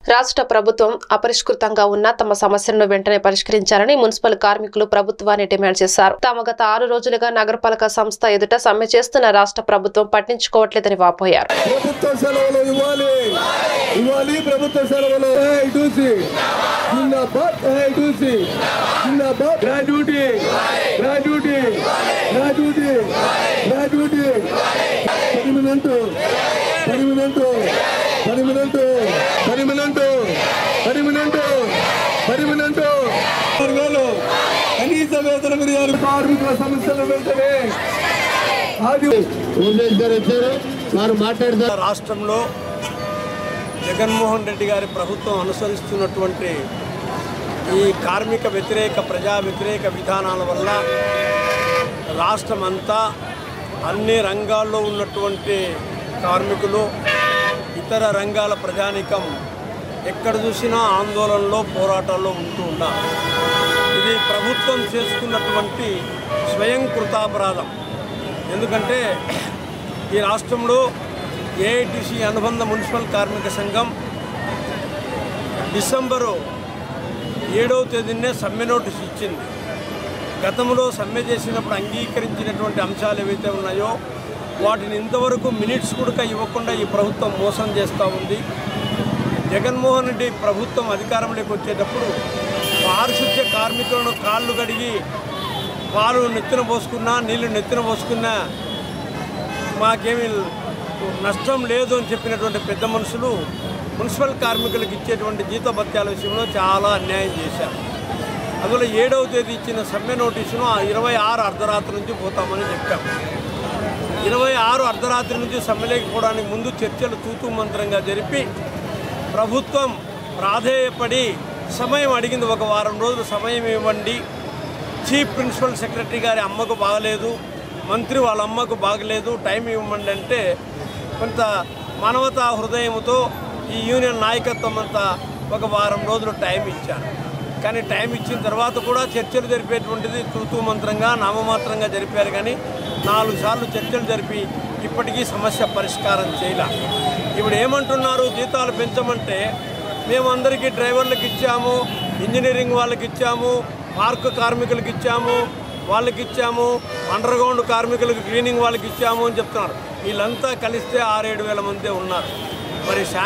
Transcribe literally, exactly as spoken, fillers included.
రాష్ట్ర ప్రభుత్వం అపరిష్కృతంగా ఉన్న తమ సమస్యలను వెంటనే పరిష్కరించాలని మున్సిపల్ కార్మికులు ప్రభుత్వాన్ని డిమాండ్ చేశారు. తాము గత ఆరు రోజులుగా నగరపాలక సంస్థ ఎదుట సమ్మె చేస్తున్న రాష్ట్ర ప్రభుత్వం పట్టించుకోవట్లేదని వాపోయారు. కనీస వేతన కార్మికుల సమస్యలు వెంటనే మాట్లాడతారు. రాష్ట్రంలో జగన్మోహన్ రెడ్డి గారి ప్రభుత్వం అనుసరిస్తున్నటువంటి ఈ కార్మిక వ్యతిరేక ప్రజా వ్యతిరేక విధానాల వల్ల రాష్ట్రమంతా అన్ని రంగాల్లో ఉన్నటువంటి కార్మికులు ఇతర రంగాల ప్రజానీకం ఎక్కడ చూసినా ఆందోళనలో పోరాటాల్లో ఉంటూ ఉన్నారు. ఇది ప్రభుత్వం చేసుకున్నటువంటి స్వయం కృతాపరాధం. ఎందుకంటే ఈ రాష్ట్రంలో ఏఐటీసీ అనుబంధ మున్సిపల్ కార్మిక సంఘం డిసెంబరు ఏడవ తేదీనే సమ్మె నోటీస్ ఇచ్చింది. గతంలో సమ్మె చేసినప్పుడు అంగీకరించినటువంటి అంశాలు ఏవైతే ఉన్నాయో వాటిని ఇంతవరకు మినిట్స్ కూడా ఇవ్వకుండా ఈ ప్రభుత్వం మోసం చేస్తూ ఉంది. జగన్మోహన్ రెడ్డి ప్రభుత్వం అధికారంలోకి వచ్చేటప్పుడు పారిశుద్ధ్య కార్మికులను కాళ్ళు కడిగి పాలు నెత్తిన పోసుకున్నా నీళ్లు నెత్తిన పోసుకున్నా మాకేమీ నష్టం లేదు అని చెప్పినటువంటి పెద్ద మనుషులు మున్సిపల్ కార్మికులకు ఇచ్చేటువంటి జీతభత్యాల విషయంలో చాలా అన్యాయం చేశారు. అందులో ఏడవ తేదీ ఇచ్చిన సమ్మె నోటీసును ఇరవై ఆరు అర్ధరాత్రి నుంచి పోతామని చెప్పాం. ఇరవై ఆరు అర్ధరాత్రి నుంచి సమ్మెలేకపోవడానికి ముందు చర్చలు తూతూ మంత్రంగా జరిపి ప్రభుత్వం ప్రాధేయపడి సమయం అడిగింది. ఒక వారం రోజులు సమయం ఇవ్వండి, చీఫ్ ప్రిన్సిపల్ సెక్రటరీ గారి అమ్మకు బాగలేదు, మంత్రి వాళ్ళ అమ్మకు బాగలేదు, టైం ఇవ్వమండి అంటే కొంత మానవతా హృదయంతో ఈ యూనియన్ నాయకత్వం అంతా ఒక వారం రోజులు టైం ఇచ్చారు. కానీ టైం ఇచ్చిన తర్వాత కూడా చర్చలు జరిపేటువంటిది తూతూ మంత్రంగా నామమాత్రంగా జరిపారు. కానీ నాలుగు సార్లు చర్చలు జరిపి ఇప్పటికీ సమస్య పరిష్కారం చేయలే. ఇప్పుడు ఏమంటున్నారు, జీతాలు పెంచమంటే మేము అందరికీ డ్రైవర్లకు ఇచ్చాము, ఇంజనీరింగ్ వాళ్ళకి ఇచ్చాము, పార్క్ కార్మికులకు ఇచ్చాము, వాళ్ళకి ఇచ్చాము, అండర్ గ్రౌండ్ కార్మికులకు క్లీనింగ్ వాళ్ళకి ఇచ్చాము అని చెప్తున్నారు. వీళ్ళంతా కలిస్తే ఆరేడు వేల మంది ఉన్నారు. మరి